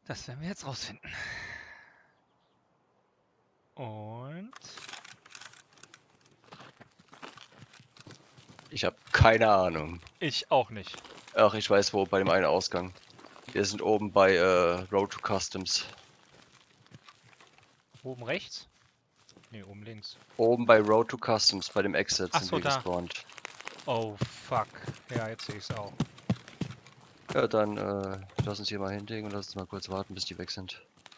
Das werden wir jetzt rausfinden. Und... Ich habe keine Ahnung. Ich auch nicht. Ach, ich weiß wo, bei dem einen Ausgang. Wir sind oben bei Road to Customs. Oben rechts? Ne, oben links. Oben bei Road to Customs, bei dem Exit Ach sind so, wir da. gespawnt. Oh, fuck. Ja, jetzt sehe ich es auch. Ja, dann lass uns hier mal hinlegen und lass uns mal kurz warten, bis die weg sind.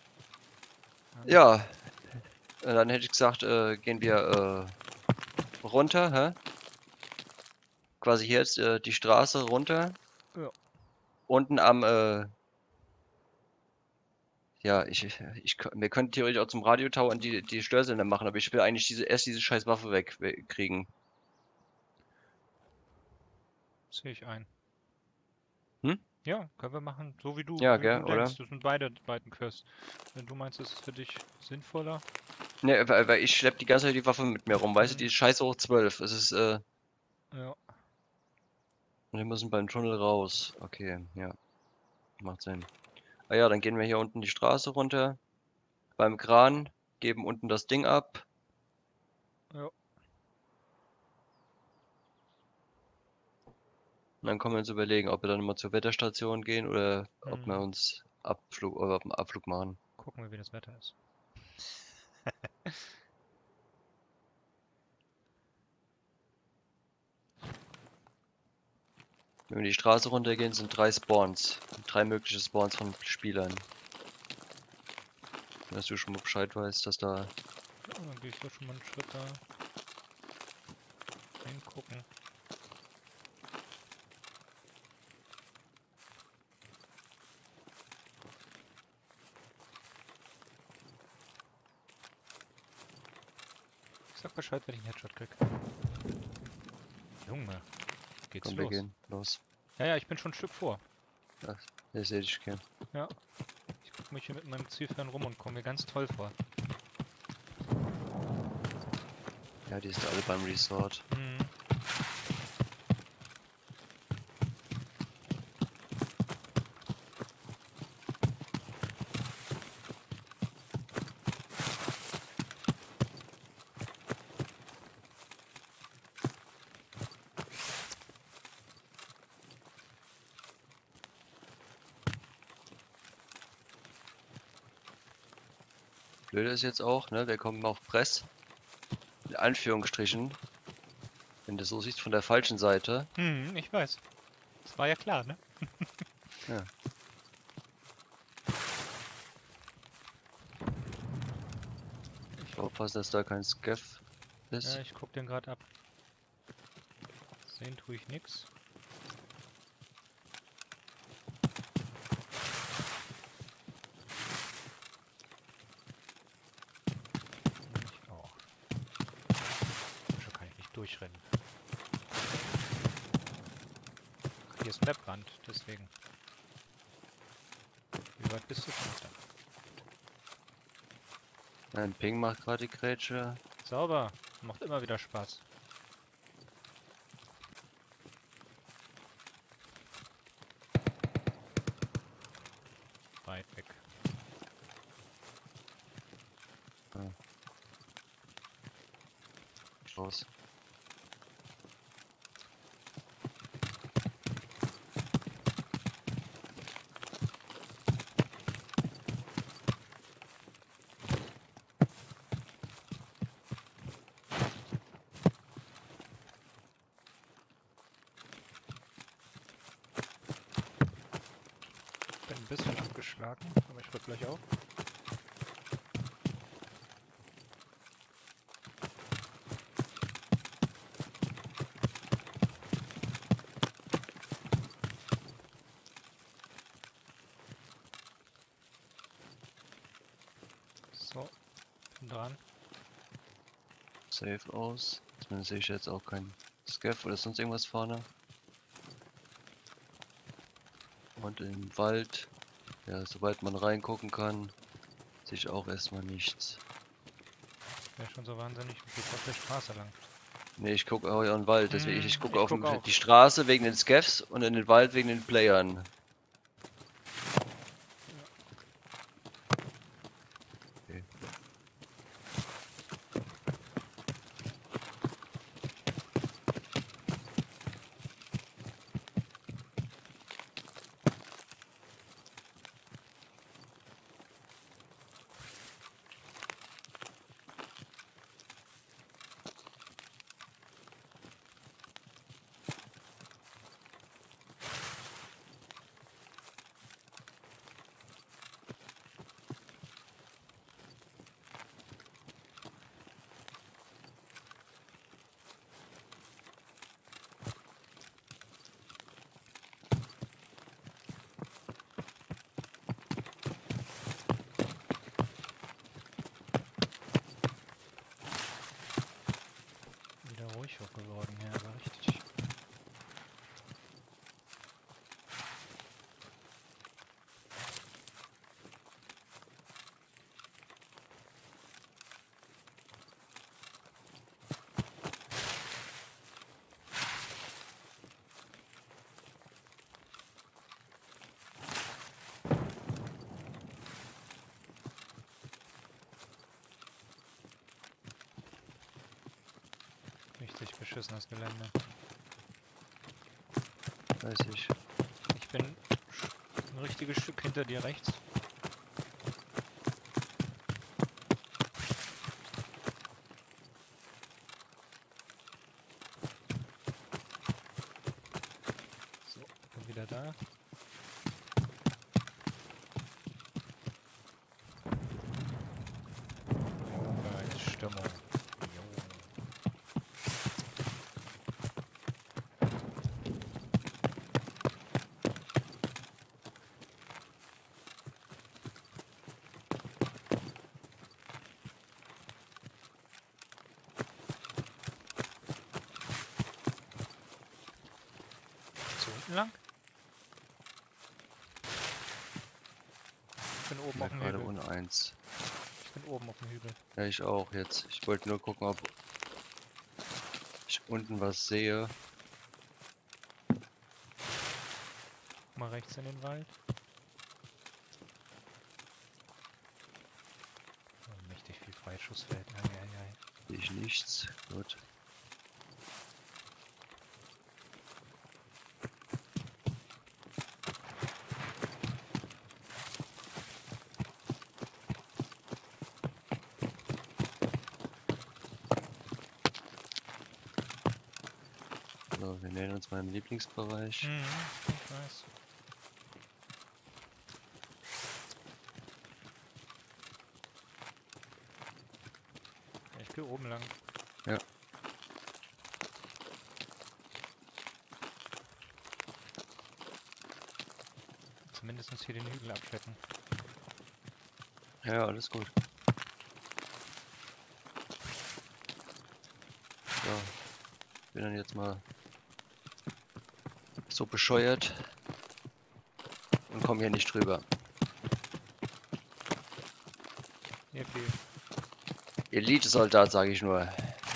Ja, dann hätte ich gesagt, gehen wir runter, hä? Quasi hier jetzt die Straße runter. Ja. Unten am, ja, wir könnten theoretisch auch zum Radiotower und die Störsender machen, aber ich will eigentlich erst diese scheiß Waffe wegkriegen. Sehe ich ein. Hm? Ja, können wir machen, so Ja, wie gell, du oder? denkst. Das sind beiden Quests. Wenn du meinst, das ist für dich sinnvoller. Ne, weil ich schlepp die ganze Zeit die Waffe mit mir rum, weißt du, die Mhm. ist scheiße hoch 12. Es ist, Ja. und wir müssen beim Tunnel raus. Okay, ja, macht Sinn. Ah ja, dann gehen wir hier unten die Straße runter, beim Kran, geben unten das Ding ab. Ja. Und dann können wir uns überlegen, ob wir dann mal zur Wetterstation gehen oder ob wir Mhm. uns Abflug oder einen Abflug machen. Gucken wir, wie das Wetter ist. Wenn wir die Straße runtergehen, sind 3 Spawns. 3 mögliche Spawns von Spielern. Dass du schon mal Bescheid weißt, dass da... Ja, dann gehe ich doch schon mal einen Schritt da hingucken. Ich sag Bescheid, wenn ich einen Headshot krieg. Junge, geht's Komm, wir los. gehen. Los. Ja, ja, ich bin schon ein Stück vor. Ja, ich sehe dich, okay. Ja. Ich guck mich hier mit meinem Zielfern rum und komme mir ganz toll vor. Ja, die sind alle beim Resort. Mhm. Blöde ist jetzt auch, ne, wir kommen auf Press. In Anführungsstrichen. Wenn du so siehst, von der falschen Seite. Hm, ich weiß. Das war ja klar, ne? Ja. Ich guck, Aufpassen, dass da kein Scav ist. ja, ich guck den gerade ab. Sehen tue ich nix. Ich auch. Schon kann ich nicht durchrennen. Hier ist ein Webrand, deswegen. Wie weit bist du schon da? Ein Ping macht gerade die Grätsche. Sauber. Macht immer wieder Spaß. Weit weg. Raus. Bin ein bisschen abgeschlagen, aber ich rück gleich auf. So, bin dran. Safe aus. Zumindest sehe ich jetzt auch kein Scav oder sonst irgendwas vorne. Und im Wald, ja, sobald man reingucken kann, sehe ich auch erstmal nichts. Wäre schon so wahnsinnig, wie geht auf der Straße lang. Ne, ich gucke auch in den Wald, deswegen ich gucke Ich auf guck auch. die Straße wegen den Scavs und in den Wald wegen den Playern. richtig beschissenes Gelände. Weiß ich. Ich bin ein richtiges Stück hinter dir rechts. So, bin wieder da. Stimmung. Jo. So unten lang? Ich bin oben auf dem Gerade Hügel. ohne 1. Ich bin oben auf dem Hügel. Ja, ich auch jetzt. Ich wollte nur gucken, ob ich unten was sehe. Mal rechts in den Wald. Oh, mächtig viel Freischussfeld. Eieiei. Sehe ich nichts. Gut. So, wir nähern uns meinem Lieblingsbereich. Mhm, ich weiß. Ich gehe oben lang. Ja. Zumindest hier den Hügel abchecken. Ja, alles gut. So. Bin dann jetzt mal so bescheuert und komme hier nicht drüber. Yippie. Elite-Soldat, sage ich nur.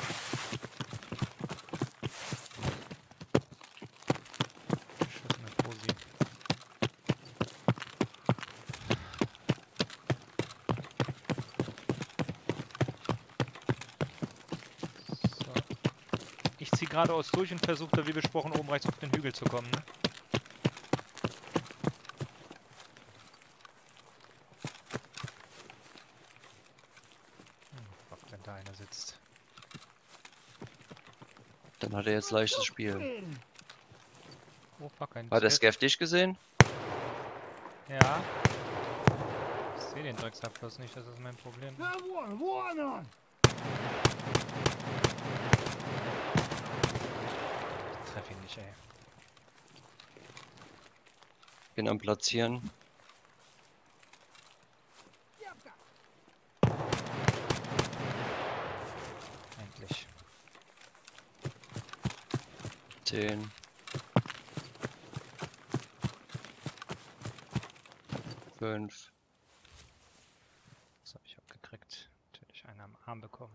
Beschissene Posi. So. Ich ziehe geradeaus durch und versuche da wie besprochen oben rechts auf den Hügel zu kommen, ne? Fuck, wenn da einer sitzt. Dann hat er jetzt leichtes Spiel. Oh fuck, ein Hat der Scav. Scav dich gesehen? Ja. Ich sehe den Drecksack bloß nicht, das ist mein Problem. Ich treffe ihn nicht, ey. Bin am Platzieren. Endlich. 10. 5. Das habe ich auch gekriegt. Natürlich einen am Arm bekommen.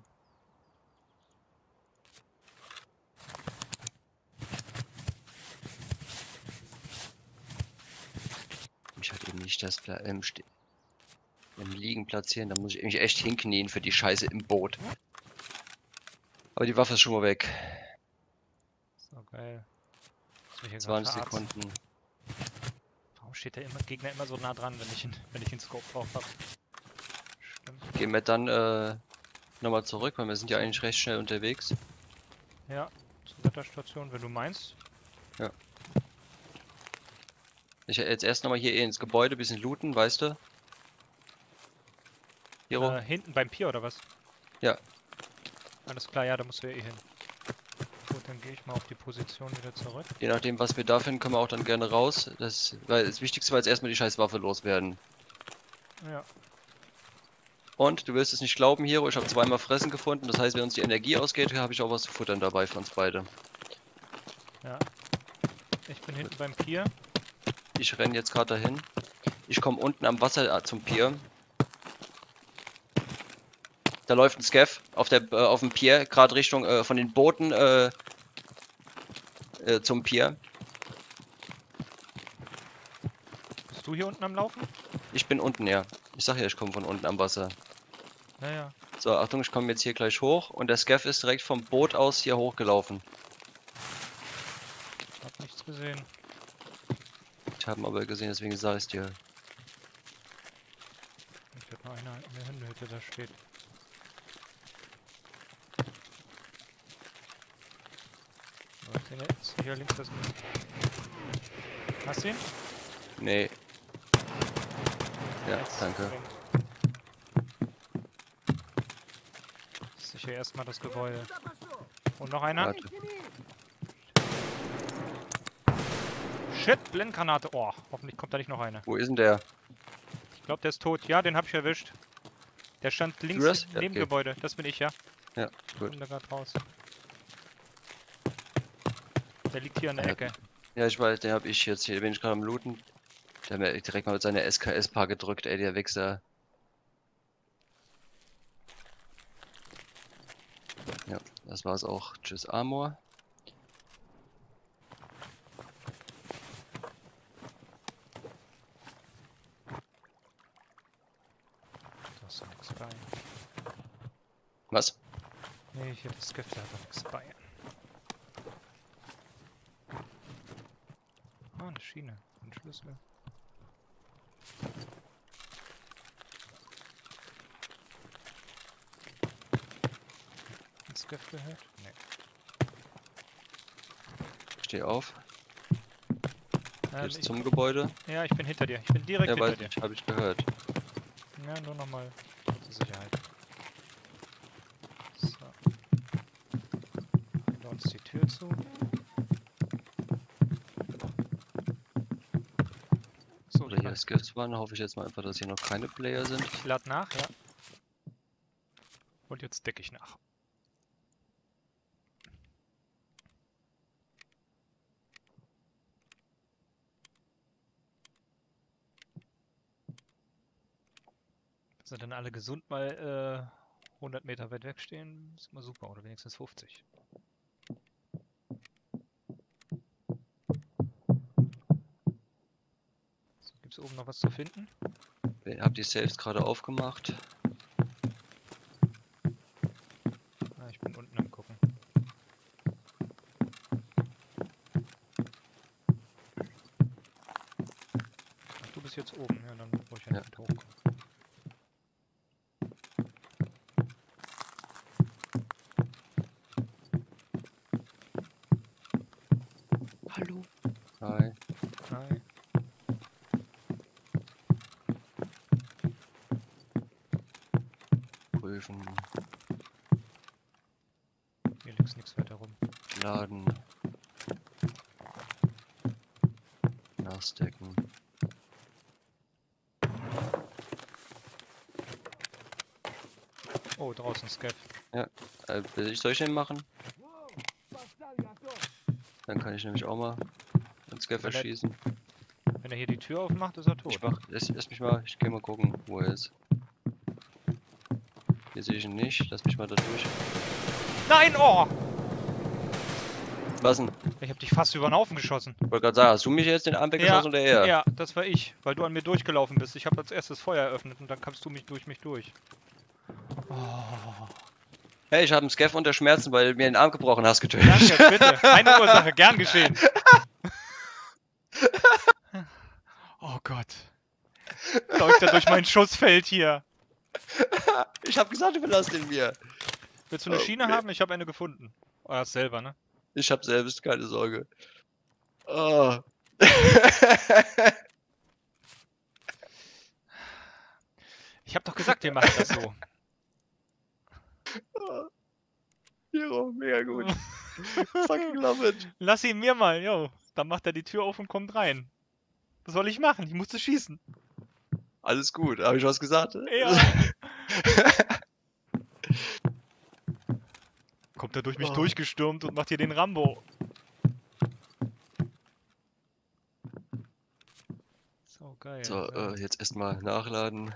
Ich hatte eben nicht das im Liegen platzieren. Da muss ich mich echt hinknien für die Scheiße im Boot. Aber die Waffe ist schon mal weg. So geil. Das will ich hier grad 20 verarzten. Sekunden. Warum steht der Gegner immer so nah dran, wenn ich den Scope drauf habe? Stimmt. Gehen wir dann nochmal zurück, weil wir sind ja eigentlich recht schnell unterwegs. Ja, zur Wetterstation, wenn du meinst. Ich jetzt erst nochmal hier ins Gebäude, bisschen looten, weißt du? Hiro? Hinten beim Pier oder was? Ja. Alles klar, ja, da musst du ja eh hin. Gut, dann gehe ich mal auf die Position wieder zurück. Je nachdem, was wir da finden, können wir auch dann gerne raus. Weil das Wichtigste war jetzt erstmal die scheiß Waffe loswerden. Ja. Und du wirst es nicht glauben, Hiro, ich habe zweimal Fressen gefunden. Das heißt, wenn uns die Energie ausgeht, habe ich auch was zu futtern dabei für uns beide. Ja. Ich bin hinten beim Pier. Ich renne jetzt gerade dahin. Ich komme unten am Wasser zum Pier. Da läuft ein Scav auf dem Pier, gerade Richtung von den Booten zum Pier. Bist du hier unten am Laufen? Ich bin unten, ja. Ich sag ja, ich komme von unten am Wasser. Naja. So, Achtung, ich komme jetzt hier gleich hoch und der Scav ist direkt vom Boot aus hier hochgelaufen. Ich hab nichts gesehen. Ich habe ihn aber gesehen, deswegen sage ich dir. Ich hab noch einer in der Hundehütte da steht. Was ist denn jetzt? Hier links das. Hast du ihn? Nee. Ja, Jetzt danke. bringt. Sicher erstmal das Gebäude. Und noch einer? Warte. Shit, Blendgranate. Oh, hoffentlich kommt da nicht noch einer. Wo ist denn der? Ich glaube, der ist tot. Ja, den hab ich erwischt. Der stand links das? neben Ja, dem okay. Gebäude. Das bin ich, ja. Ja, gut. Kommt da gerade raus. Der liegt hier an der Ja. Ecke. Ja, ich weiß, den habe ich jetzt hier. Bin ich gerade am Looten. Der hat mir direkt mal mit seiner SKS-Paar gedrückt, ey, der Wichser. Ja, das war's auch. Tschüss, Amor. Da ist doch nichts bei. Was? Nee, hier das Gift, da hat doch nichts bei. Ah, eine Schiene. Ein Schlüssel. Ein Skiff gehört? Nee. Steh auf. Jetzt Ich, zum Gebäude. ja, ich bin hinter dir. Ich bin direkt Ja, hinter weiß dir. ich, habe ich gehört. Ja, nur nochmal zur Sicherheit. So. Hinter uns die Tür zu. So, Oder hier Skills waren, hoffe ich jetzt mal einfach, dass hier noch keine Player sind. ich lade nach, ja. Und jetzt decke ich nach. Sind dann alle gesund mal 100 Meter weit weg stehen? Ist immer super, oder wenigstens 50. So, gibt es oben noch was zu finden? Hab die Safes gerade aufgemacht. Ah, ich bin unten am gucken. Ach, du bist jetzt oben, ja, dann brauche ich ja nicht hochkommen. Hallo. Hi. Hi. Prüfen. Hier liegt nichts weiter rum. Laden. Nachstecken. Oh, draußen Scav. Soll ich den machen? Dann kann ich nämlich auch mal einen Scav Wenn er- erschießen. Wenn er hier die Tür aufmacht, ist er tot. Lass mich mal, ich geh mal gucken, wo er ist. Hier sehe ich ihn nicht, lass mich mal da durch. Nein, oh! Was denn? Ich hab dich fast über den Haufen geschossen. Ich wollte gerade sagen, hast du mich jetzt den Arm weggeschossen oder er? Ja, das war ich, weil du an mir durchgelaufen bist. Ich habe als erstes Feuer eröffnet und dann kamst du mich durch. Oh. Hey, ich habe einen Scav unter Schmerzen, weil du mir den Arm gebrochen hast, getötet. Danke, bitte. Keine Ursache, gern geschehen. Oh Gott. Läuft er durch mein Schussfeld hier. Ich habe gesagt, überlass den mir. Willst du eine Schiene Okay. haben? Ich habe eine gefunden. Oh, das selber, ne? Ich habe selbst keine Sorge. Oh. Ich habe doch gesagt, wir machen das so. Hero, mega gut. Fucking love it. Lass ihn mir mal, jo. Dann macht er die Tür auf und kommt rein. Was soll ich machen? Ich musste schießen. Alles gut, habe ich was gesagt? Ja. Kommt er durch mich Oh. durchgestürmt und macht hier den Rambo. So, geil. So, ja. jetzt erstmal nachladen.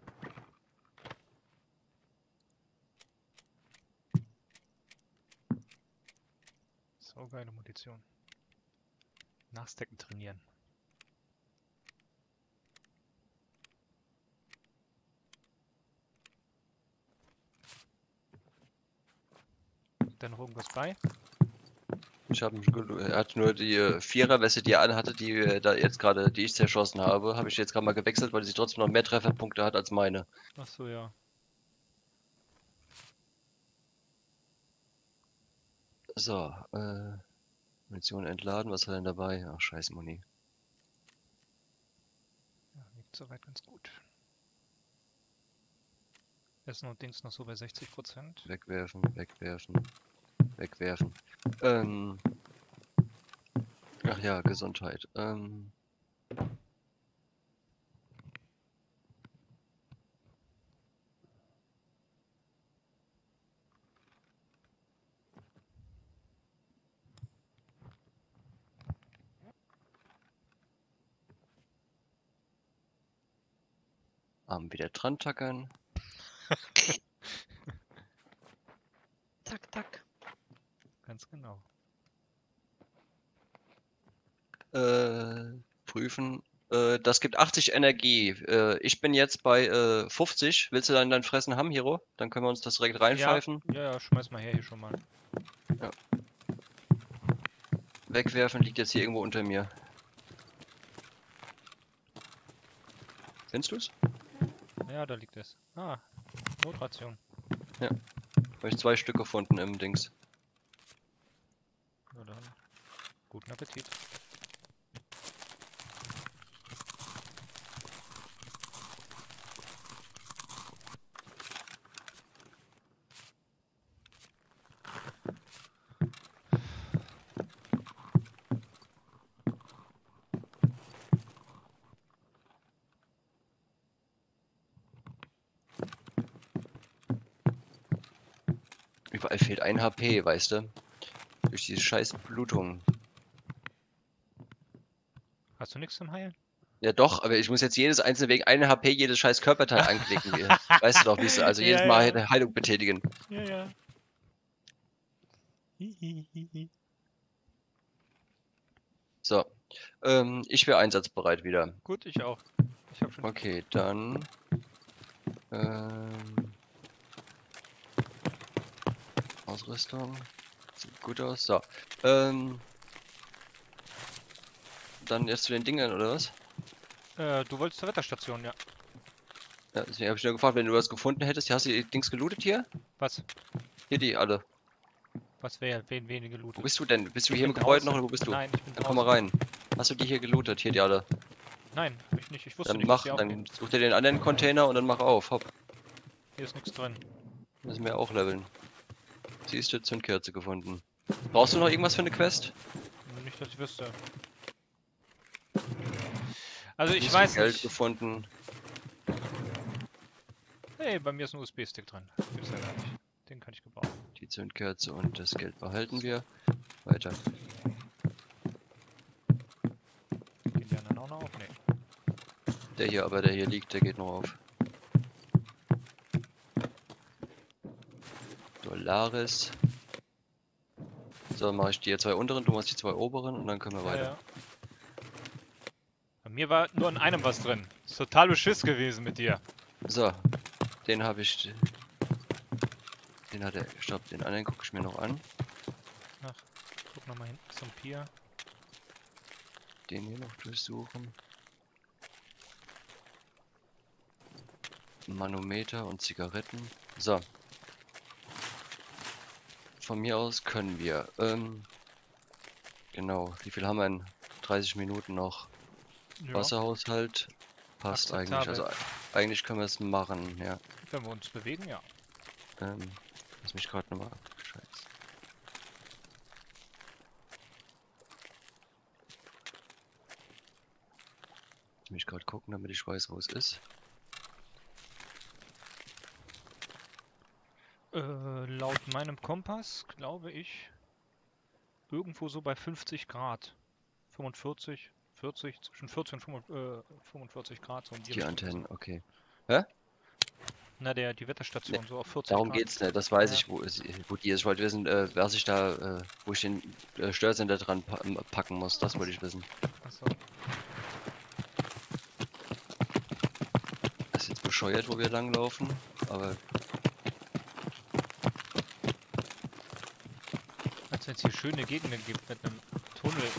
So geile Munition. Nachstecken trainieren. da noch irgendwas bei? Er hat nur die Viererweste, die er anhatte, die da jetzt gerade, die ich zerschossen habe, habe ich jetzt gerade mal gewechselt, weil sie trotzdem noch mehr Trefferpunkte hat als meine. Ach so, ja. So, Munition entladen, was hat er denn dabei? Ach, scheiß Muni. Ja, liegt soweit ganz gut. Essen und Dings noch so bei 60%. Wegwerfen, wegwerfen, wegwerfen. Ach ja, Gesundheit. Arm wieder dran tackern. Tak, tak. Ganz genau. Prüfen. Das gibt 80 Energie. Ich bin jetzt bei 50. Willst du dann dein Fressen haben, Hiro? Dann können wir uns das direkt reinpfeifen. Ja, schmeiß mal her hier schon mal. Ja. Wegwerfen liegt jetzt hier irgendwo unter mir. Findest du's? Ja, da liegt es. Ah, Notration. Habe ich 2 Stück gefunden im Dings. Na dann. Guten Appetit. Überall fehlt 1 HP, weißt du? Durch diese scheiß Blutung. Hast du nichts zum Heilen? Ja doch, aber ich muss jetzt jedes einzelne wegen 1 HP jedes scheiß Körperteil anklicken. Weißt du doch, wie es also jedes Ja, Mal ja. Heilung betätigen. Ja, ja. Hihihihi. So. Ich wäre einsatzbereit wieder. Gut, ich auch. Ich hab schon. Okay, dann. Ausrüstung. Sieht gut aus. So. Dann jetzt zu den Dingen, oder was? Du wolltest zur Wetterstation, ja. Ja, deswegen habe ich nur gefragt, wenn du was gefunden hättest. Hast du die Dings gelootet hier? Was? Hier die alle. Was wäre wenige Wo gelootet? bist du denn? Bist du Ich hier im bin Gebäude draußen. noch oder wo bist du? Nein, ich bin Dann komm mal draußen. rein. Hast du die hier gelootet? Hier die alle. Nein, hab ich nicht. Ich wusste Dann nicht, mach, dass die dann aufgehen. such dir den anderen Container und dann mach auf. Hopp. Hier ist nichts drin. Müssen wir auch leveln. Siehst du, Zündkerze gefunden. Brauchst du noch irgendwas für eine Quest? Nicht, dass ich wüsste. Also ich Bisschen weiß Geld nicht. gefunden. Hey, bei mir ist ein USB-Stick drin. Gibt's ja gar nicht. Den kann ich gebrauchen. Die Zündkerze und das Geld behalten wir. Weiter. Gehen die anderen auch noch auf? Nee. Der hier liegt, der geht noch auf. Solaris. So, dann mache ich die 2 unteren, du machst die 2 oberen und dann können wir weiter. Ja. Bei mir war nur in einem was drin. Ist total beschiss gewesen mit dir. So, den habe ich. Den hat er. Stopp, den anderen gucke ich mir noch an. Guck nochmal hinten zum Pier. Den hier noch durchsuchen. Manometer und Zigaretten. So. Von mir aus können wir. Genau. Wie viel haben wir denn? 30 Minuten noch. Ja, Wasserhaushalt. Passt eigentlich. Also eigentlich können wir es machen, ja. wenn wir uns bewegen, ja. Lass mich gerade nochmal. Scheiße. Lass mich gerade gucken, damit ich weiß, wo es ist. Laut meinem Kompass glaube ich irgendwo so bei 50 Grad. 45, 40, zwischen 40 und 45 Grad. So um Die Richtung. Antennen, okay. Hä? Na, die Wetterstation so auf 40 Darum Grad. geht's nicht, das weiß Ja. ich, wo die ist. Ich wollte wissen, was ich da, wo ich den Störsender dran packen muss. Das wollte ich wissen. Achso. Das ist jetzt bescheuert, wo wir langlaufen, aber wenn es hier schöne Gegenden gibt mit einem Tunnel,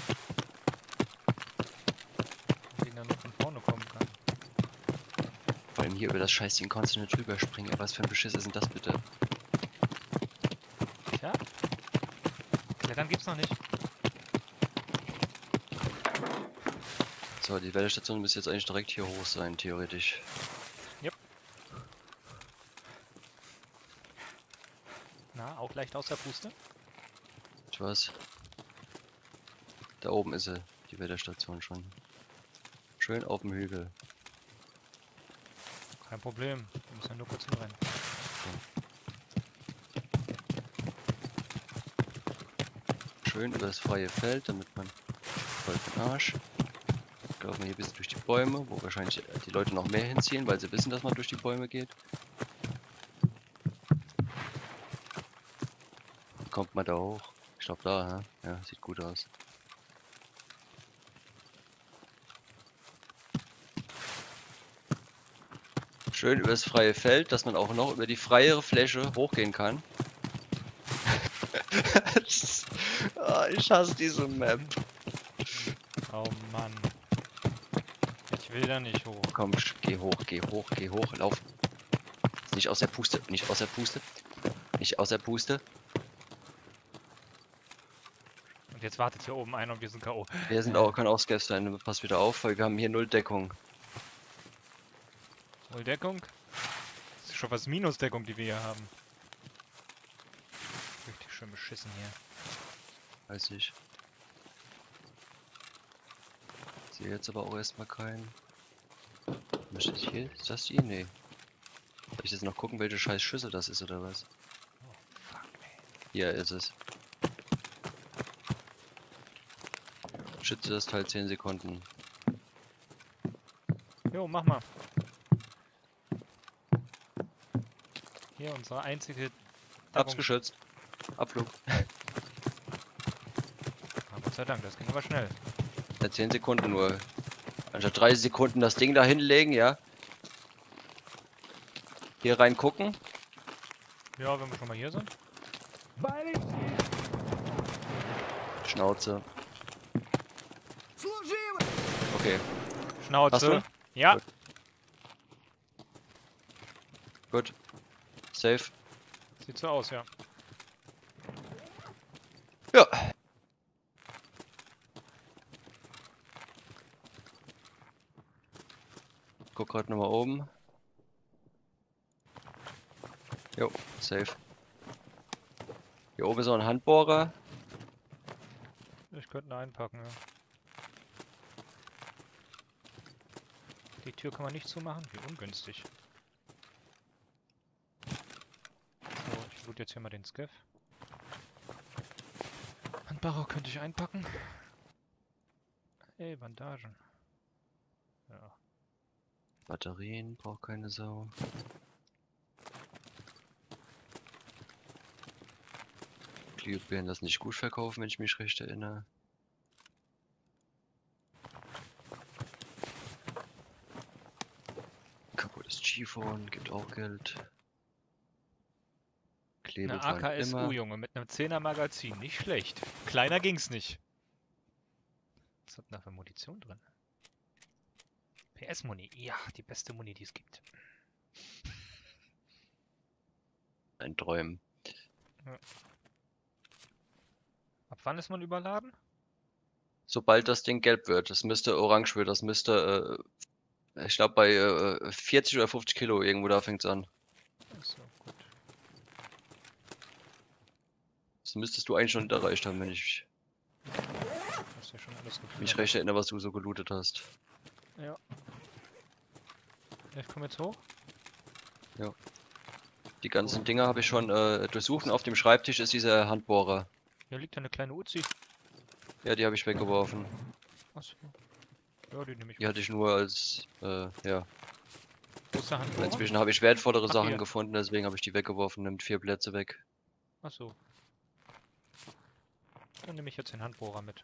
den dann noch von vorne kommen kann. Vor allem hier über das Scheißding konntest du nicht drüber springen. Was für ein Beschiss ist denn das bitte? Tja. Klettern gibt's noch nicht. So, die Wetterstation müsste jetzt eigentlich direkt hier hoch sein, theoretisch. Yep. Na, auch leicht aus der Puste? Ich weiß. Da oben ist sie, die Wetterstation schon. Schön auf dem Hügel. Kein Problem. Wir müssen ja nur kurz hinrennen. Schön über das freie Feld, damit man voll den Arsch. Laufen wir hier ein bisschen durch die Bäume, wo wahrscheinlich die Leute noch mehr hinziehen, weil sie wissen, dass man durch die Bäume geht. Kommt man da hoch? Ich glaube da, hä? Ja, sieht gut aus. Schön über das freie Feld, dass man auch noch über die freiere Fläche hochgehen kann. Ich hasse diese Map. Oh Mann. Ich will da nicht hoch. Komm, geh hoch, geh hoch, geh hoch, lauf. Nicht aus der Puste, nicht aus der Puste. Nicht aus der Puste. Und jetzt wartet hier oben einer und wir sind K.O. Wir sind auch, können auch Scavs sein, pass wieder auf, weil wir haben hier null Deckung. Wohl Deckung? Das ist schon was Minusdeckung, die wir hier haben. Richtig schön beschissen hier. Weiß ich. Sehe jetzt aber auch erstmal keinen. Müsste ich hier? Ist das die? Nee. Soll ich jetzt noch gucken, welche scheiß Schüssel das ist oder was? Oh, fuck, ey. Hier ist es. Schütze das Teil 10 Sekunden. Jo, mach mal. Hier unsere einzige Hab's geschützt. Abflug. Ah, Gott sei Dank, das ging aber schnell. Ja, 10 Sekunden nur. Anstatt 30 Sekunden das Ding da hinlegen, ja. Hier rein gucken. Ja, wenn wir schon mal hier sind. Schnauze. Okay. Schnauze. Hast du? Ja. Gut. Gut. Safe. Sieht so aus, ja. Ja. Guck gerade nochmal oben. Jo, safe. Hier oben ist noch ein Handbohrer. Ich könnte ihn einpacken, ja. Die Tür kann man nicht zumachen? Wie ungünstig. So, ich loot jetzt hier mal den Scav. Handbarrow könnte ich einpacken. Ey, Bandagen. Ja. Batterien braucht keine Sau. Glühbirnen lassen sich gut verkaufen, wenn ich mich recht erinnere. Kaputtes G-Phone gibt auch Geld. Eine Klebeband AKSU, immer. Junge, mit einem 10er Magazin. Nicht schlecht. Kleiner ging's nicht. Was hat denn da für Munition drin? PS-Muni. Ja, die beste Muni, die es gibt. Ein Träumen. Ab wann ist man überladen? Sobald das Ding gelb wird, das müsste orange wird, das müsste, ich glaube bei 40 oder 50 Kilo irgendwo da fängt's an. Achso, gut. Das müsstest du eigentlich schon erreicht haben, wenn ich Hast ja schon alles gefunden. mich recht erinnere, was du so gelootet hast. Ja. Ich komme jetzt hoch. Die ganzen Dinger habe ich schon durchsucht und auf dem Schreibtisch ist dieser Handbohrer. Hier liegt eine kleine Uzi. Ja, die habe ich weggeworfen. Achso. Ja, die nehme ich Die mit. hatte ich nur als, ja. Wo ist der Handbohrer? Inzwischen habe ich wertvollere Ach, Sachen hier. gefunden, deswegen habe ich die weggeworfen, nimmt 4 Plätze weg. Achso. Dann nehme ich jetzt den Handbohrer mit.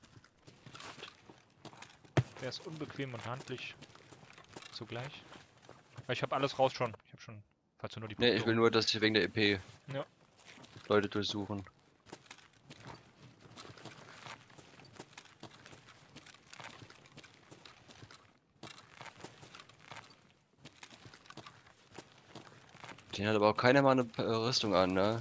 Der ist unbequem und handlich zugleich. Weil ich habe alles raus schon. Ich habe schon, falls du nur die Ne, Punkte ich will nur, dass ich wegen der EP Ja. Leute durchsuchen. Den hat aber auch keiner mal eine Rüstung an, ne?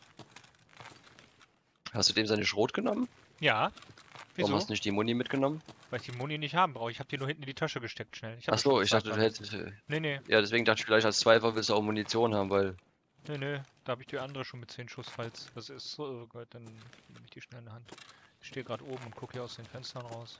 Hast du dem seine Schrot genommen? Ja. Warum Wieso? hast du nicht die Muni mitgenommen? Weil ich die Muni nicht haben brauche. Ich habe die nur hinten in die Tasche gesteckt, schnell. Ich Ach habe schon so, eine ich dachte, du Zweifach. hättest. Nee, nee. Ja, deswegen dachte ich, vielleicht als Zweifach willst du auch Munition haben, weil. Nee, nee. Da habe ich die andere schon mit 10 Schuss, falls das ist. So, oh Gott, dann nehme ich die schnell in der Hand. Ich stehe gerade oben und gucke hier aus den Fenstern raus.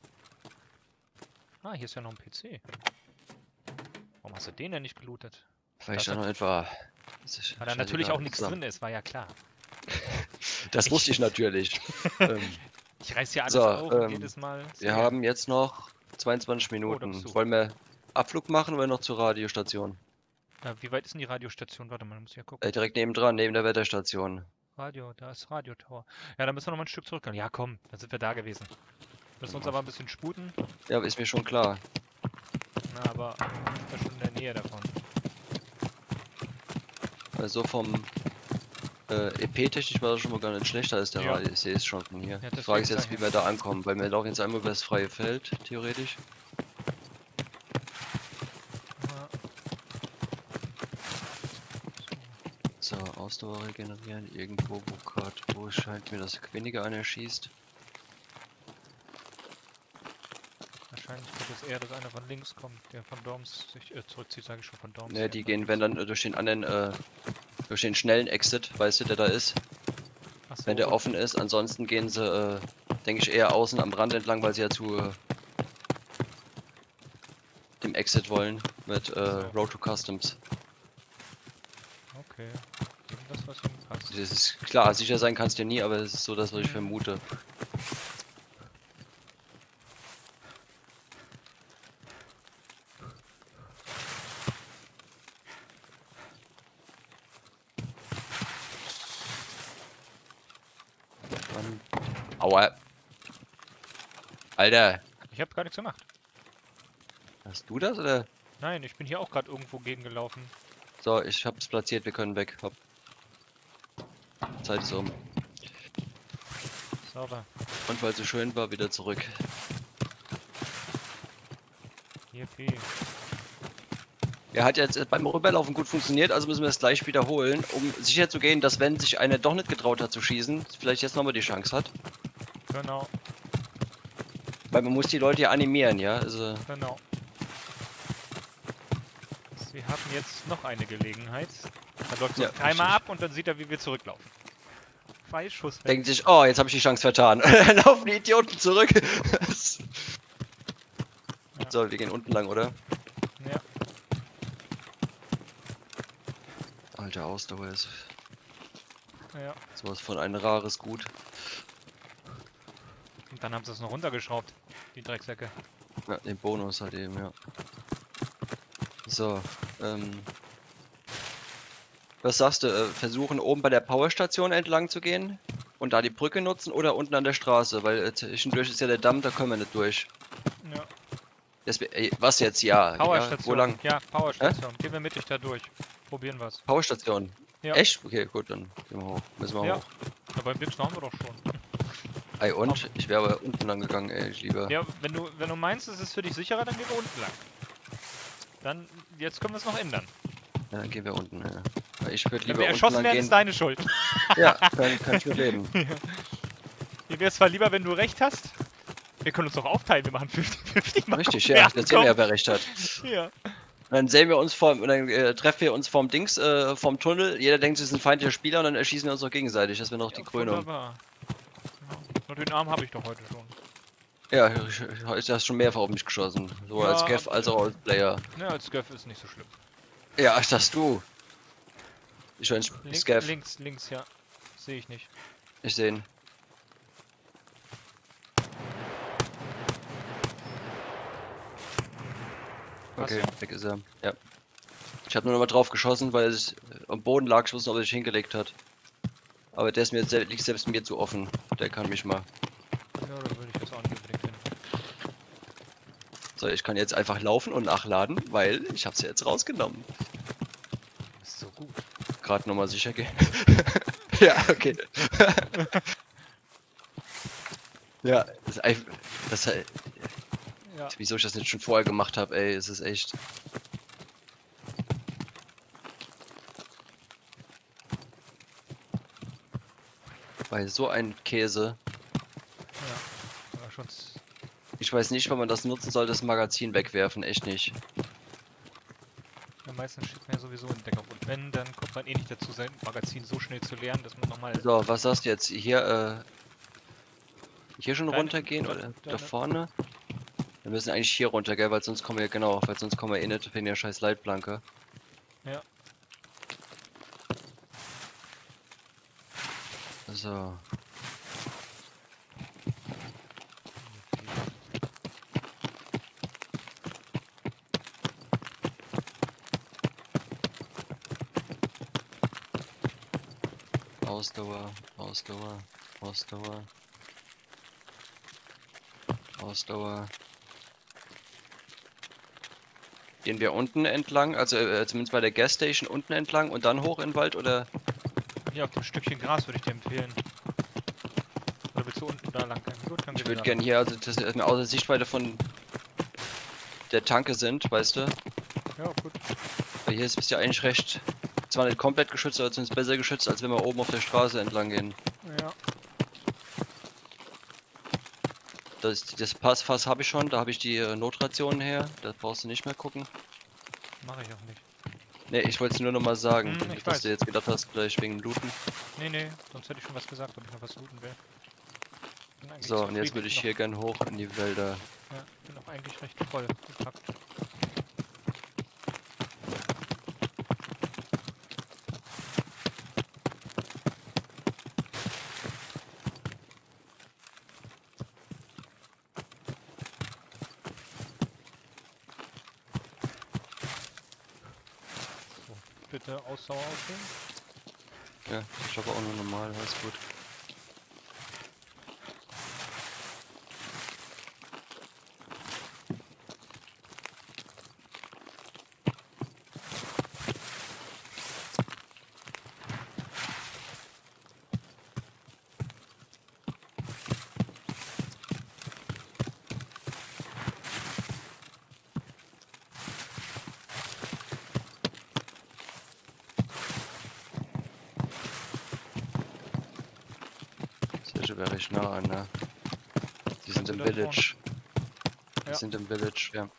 Ah, hier ist ja noch ein PC. Warum hast du den denn nicht gelootet? Vielleicht Da da ist noch etwa. Weil da natürlich auch nichts drin ist, war ja klar. Das wusste ich natürlich. ähm, Ich reiß hier alles So, auf und jedes Mal. wir haben jetzt noch 22 da Minuten. bist du. Wollen wir Abflug machen oder noch zur Radiostation? Wie weit ist denn die Radiostation? Warte mal, muss ich ja gucken. Direkt nebendran, neben der Wetterstation. Radio, da ist Radio Tower. Ja, dann müssen wir noch mal ein Stück zurückgehen. Ja, komm, dann sind wir da gewesen. Müssen uns aber ein bisschen sputen. Ja, ist mir schon klar. Na, aber wir sind schon in der Nähe davon. Also vom EP-technisch war das schon mal gar nicht schlechter als der Ja. Radio. Ich sehe es schon von hier. Ja, Die Frage ist deswegen jetzt, sag wie ich wir da ankommen, weil wir laufen jetzt einmal über das freie Feld, theoretisch. Ja. So, Ausdauer regenerieren, irgendwo, wo scheint mir, dass weniger einer schießt. Wahrscheinlich wird es eher, dass einer von links kommt, der von Dorms sich zurückzieht, sage ich schon von Dorms. Ne, die gehen, wenn dann durch den anderen, durch den schnellen Exit, weißt du, der da ist. Achso, Wenn der offen ist, ansonsten gehen sie, denke ich, eher außen am Rand entlang, weil sie ja zu dem Exit wollen mit Road to Customs. Okay. Eben das, was ihm passt. Das ist klar, sicher sein kannst du nie, aber es ist so das, was ich vermute. Aua. Alter, Ich habe gar nichts gemacht. hast du das oder? Nein, ich bin hier auch gerade irgendwo gegengelaufen. So, ich hab's platziert, wir können weg. Hopp. Zeit ist um. Sauber. Und weil es so schön war, wieder zurück. Yippie. Er hat jetzt beim Rüberlaufen gut funktioniert, also müssen wir es gleich wiederholen, um sicher zu gehen, dass wenn sich einer doch nicht getraut hat zu schießen, vielleicht jetzt nochmal die Chance hat. Genau, Weil man muss die Leute ja animieren, ja? Also, genau. Sie haben jetzt noch eine Gelegenheit. Da läuft so Ja, ein Timer richtig. ab und dann sieht er, wie wir zurücklaufen. Freischuss. denken sich, oh, jetzt habe ich die Chance vertan. Dann laufen die Idioten zurück. Ja. So, wir gehen unten lang, oder? Ja. Alter, Ausdauer ist Ja. sowas von ein rares Gut. Und dann haben sie es noch runtergeschraubt, die Drecksäcke. Ja, den Bonus halt eben, ja. So, was sagst du? Versuchen oben bei der Powerstation entlang zu gehen und da die Brücke nutzen oder unten an der Straße? Weil zwischendurch ist ja der Damm, da können wir nicht durch. Ja. Was jetzt? Ja. Powerstation. Ja, wo lang? Ja, Powerstation. Gehen wir mittig da durch. Probieren wir's. Powerstation. Ja. Echt? Okay, gut, dann gehen wir hoch. Müssen wir Ja. hoch. Ja, beim Wix haben wir doch schon. Ey, und? Ich wäre aber unten lang gegangen, ey, ich lieber. Ja, wenn du meinst, es ist für dich sicherer, dann gehen wir unten lang. Dann, jetzt können wir es noch ändern. Ja, dann gehen wir unten, ja. Weil ich würde Wenn lieber wir unten erschossen lang werden, gehen. ist deine Schuld. Ja, kann ich mit leben. Mir wäre es zwar lieber, wenn du recht hast. Wir können uns doch aufteilen, wir machen 50-50. Richtig, ja, das sehen wir ja, wer recht hat. Ja. Und dann sehen wir uns dann treffen wir uns vom Dings, vom Tunnel. Jeder denkt, sie sind feindliche Spieler und dann erschießen wir uns doch gegenseitig. Das wäre noch die Krönung. Wunderbar. Ja. Und den Arm habe ich doch heute schon. Ja, ich hast schon mehrfach auf mich geschossen. So Ja, als Gav als auch als Player. Ja, als Scaff ist nicht so schlimm. Ja, das du. Ich höre Scav. Links, ja. Sehe ich nicht. Ich sehe ihn. Okay, weg ist er. Ja. Ich habe nur noch mal drauf geschossen, weil es am Boden lag. Ich wusste nicht, ob er sich hingelegt hat. Aber der ist mir jetzt, liegt selbst mir zu offen. Der kann mich mal. Ja, da würde ich jetzt auch nicht unbedingt hin. So, ich kann jetzt einfach laufen und nachladen, weil ich hab's ja jetzt rausgenommen. Das ist so gut. Gerade nochmal sicher gehen. Ja, okay. Ja, Ja. wieso ich das nicht schon vorher gemacht habe, ey, es ist echt. Bei so einem Käse. Ja, aber schon. Ich weiß nicht, wann man das nutzen soll, das Magazin wegwerfen, echt nicht. Ja, meistens steht man ja sowieso in Deckung. Und wenn, dann kommt man eh nicht dazu, sein Magazin so schnell zu leeren, dass man nochmal. So, was sagst du jetzt? Hier schon Deine- runtergehen de- oder da deine- vorne? Wir müssen eigentlich hier runter, gell? Weil sonst kommen wir, genau, weil sonst kommen wir eh nicht wegen der scheiß Leitplanke. Ja. So. Ausdauer, Ausdauer, Ausdauer. Ausdauer. Gehen wir unten entlang, also zumindest bei der Gasstation unten entlang und dann hoch in den Wald, oder? Hier auf dem Stückchen Gras würde ich dir empfehlen. Oder willst du unten da lang gehen? Gut, dann Ich gehen wir würde da gerne lang. hier, also dass wir außer Sichtweite von der Tanke sind, weißt du? Ja, gut. Weil hier ist ja eigentlich recht, zwar nicht komplett geschützt, aber zumindest besser geschützt, als wenn wir oben auf der Straße entlang gehen. Ja. Das Passfass habe ich schon, da habe ich die Notrationen her, da brauchst du nicht mehr gucken. Mache ich auch nicht. Ne, ich wollte es nur noch mal sagen, Ich dass weiß. du jetzt gedacht hast, gleich wegen dem Looten. Nee, sonst hätte ich schon was gesagt, ob ich noch was looten will. Bin eigentlich So, und jetzt zufrieden würde ich noch. hier gern hoch in die Wälder. Ja, bin auch eigentlich recht voll gepackt. So, bitte Ausdauer auswählen. Ja, ich habe auch nur normal, alles gut. Das wäre recht nah an, ne? Die sind im da Village. Die Ja. sind im Village, ja.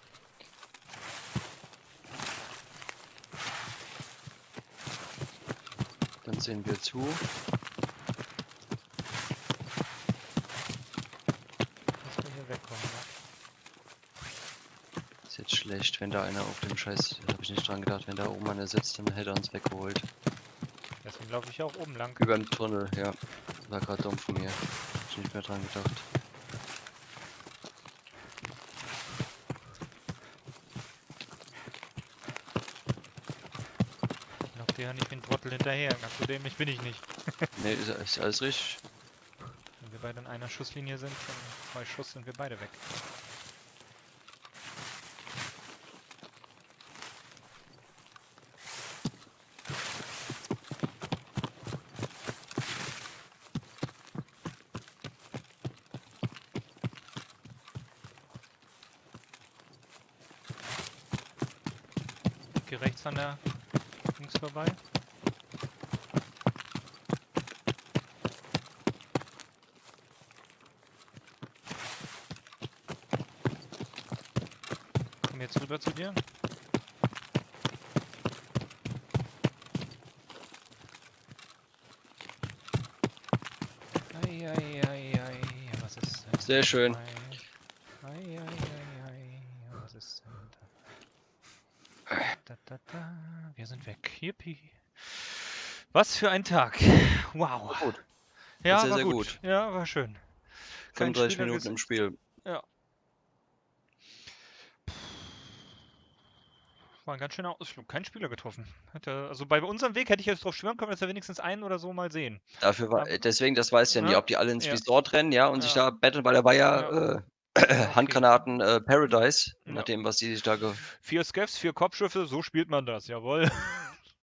Dann sehen wir zu. Dass wir hier wegkommen, ja. Ist jetzt schlecht, wenn da einer auf dem Scheiß, habe ich nicht dran gedacht, wenn da oben einer sitzt, dann hätte er uns weggeholt. Deswegen laufe ich auch oben lang. Über dem Tunnel, ja. War gerade dumm von mir. Hab ich nicht mehr dran gedacht. Ich laufe dir ja nicht wie ein Trottel hinterher. Ganz so dämlich bin ich nicht. Ne, ist alles richtig. Wenn wir beide in einer Schusslinie sind, von 2 Schuss sind wir beide weg. Ich gehe rechts an der links vorbei. Komm jetzt rüber zu dir. Ei, was ist denn Sehr schön. dabei? Ei, was ist denn da? Wir sind weg. Yippie. Was für ein Tag. Wow. War gut. Ja, sehr, war sehr gut. gut. Ja, war schön. Kein 35 Spieler Minuten im Spiel. Ja. War ein ganz schöner Ausflug. Kein Spieler getroffen. Also bei unserem Weg hätte ich jetzt drauf schwören können, dass wir wenigstens einen oder so mal sehen. Dafür war, Aber, deswegen, das weiß ich ja nie, ne? ob die alle ins Ja. Resort rennen, ja, und sich Ja. da betteln, weil da war ja, Ja. Handgranaten Paradise, Ja. nach dem, was die sich da 4 Scavs, 4 Kopfschüsse, so spielt man das, jawohl.